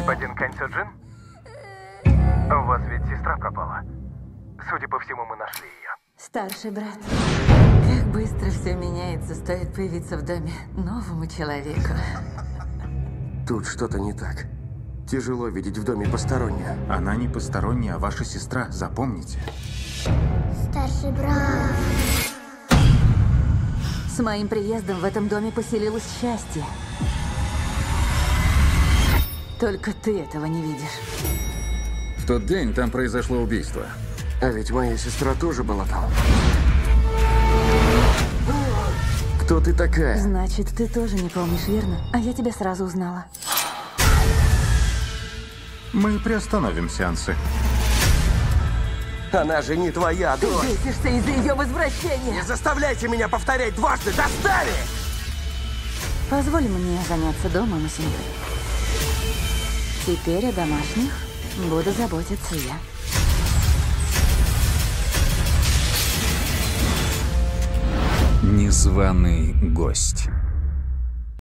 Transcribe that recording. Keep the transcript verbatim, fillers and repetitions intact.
Господин Кансёджин? У вас ведь сестра пропала. Судя по всему, мы нашли ее. Старший брат. Как быстро все меняется, стоит появиться в доме новому человеку. Тут что-то не так. Тяжело видеть в доме постороннюю. Она не посторонняя, а ваша сестра, запомните. Старший брат. С моим приездом в этом доме поселилось счастье. Только ты этого не видишь. В тот день там произошло убийство. А ведь моя сестра тоже была там. Кто ты такая? Значит, ты тоже не помнишь, верно? А я тебя сразу узнала. Мы приостановим сеансы. Она же не твоя Ты дочь. бесишься из-за ее возвращения. Не заставляйте меня повторять дважды. Достали! Позволь мне заняться домом и семьей. Теперь о домашних буду заботиться я. Незваный гость.